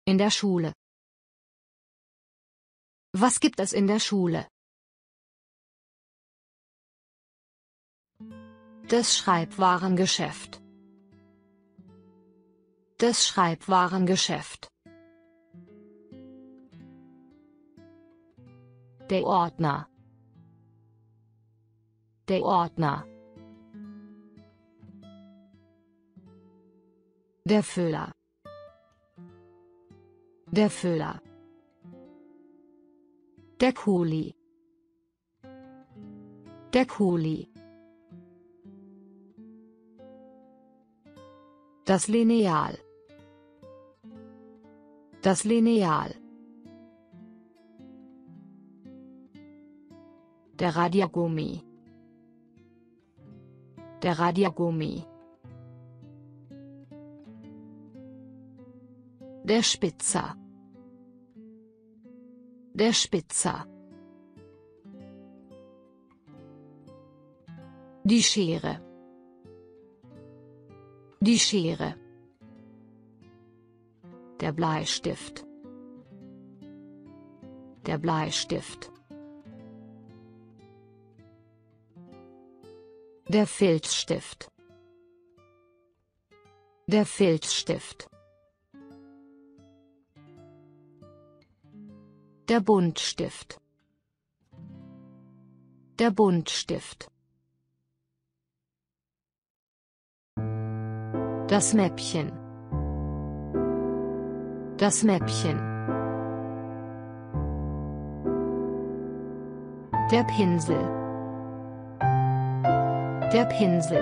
In der Schule. Was gibt es in der Schule? Das Schreibwarengeschäft. Das Schreibwarengeschäft. Der Ordner. Der Ordner. Der Füller. Der Füller. Der Kuli. Der Kuli. Das Lineal. Das Lineal. Der Radiergummi. Der Radiergummi. Der Spitzer. Der Spitzer. Die Schere. Die Schere. Der Bleistift. Der Bleistift. Der Filzstift. Der Filzstift. Der Buntstift. Der Buntstift. Das Mäppchen. Das Mäppchen. Der Pinsel. Der Pinsel.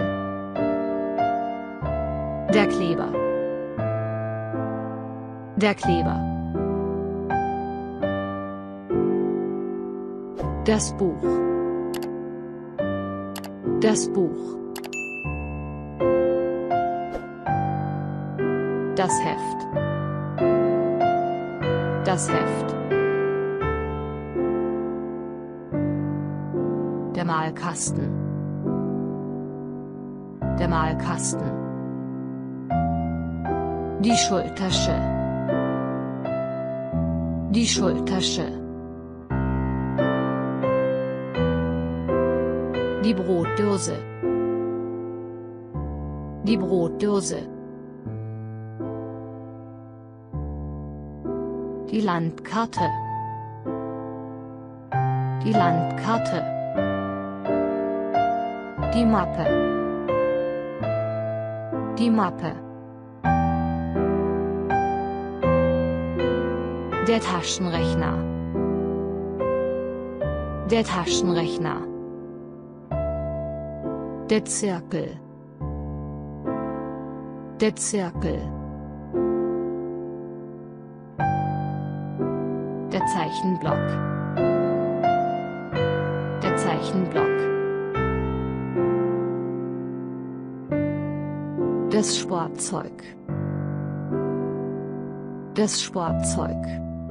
Der Kleber. Der Kleber. Das Buch. Das Buch. Das Heft. Das Heft. Der Malkasten. Der Malkasten. Die Schultasche. Die Schultasche. Die Brotdose. Die Brotdose. Die Landkarte. Die Landkarte. Die Mappe. Die Mappe. Der Taschenrechner. Der Taschenrechner. Der Zirkel. Der Zirkel. Der Zeichenblock. Der Zeichenblock. Das Sportzeug. Das Sportzeug.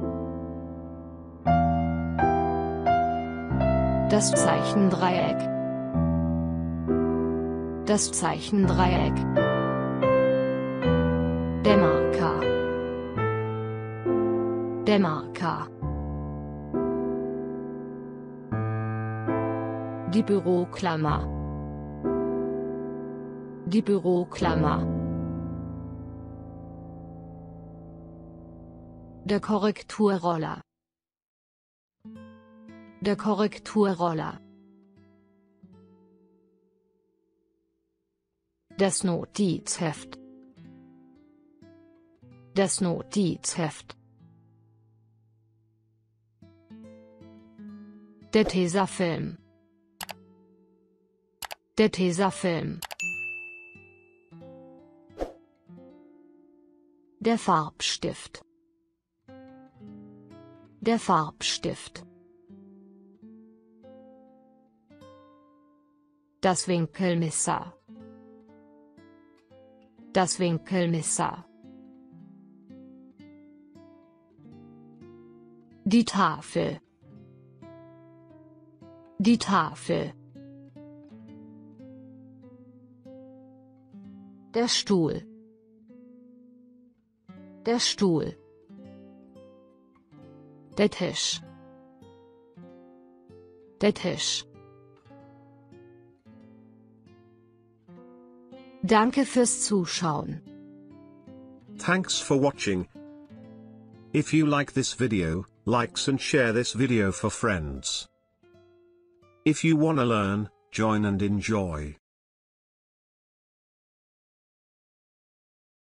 Das Zeichendreieck. Das Zeichendreieck. Der Marker. Der Marker. Die Büroklammer. Die Büroklammer. Der Korrekturroller. Der Korrekturroller. Das Notizheft. Das Notizheft. Der Tesafilm. Der Tesafilm. Der Farbstift. Der Farbstift. Das Winkelmesser. Das Winkelmesser. Die Tafel. Die Tafel. Der Stuhl. Der Stuhl. Der Tisch. Der Tisch. Danke fürs Zuschauen. Thanks for watching. If you like this video, likes and share this video for friends. If you wanna learn, join and enjoy.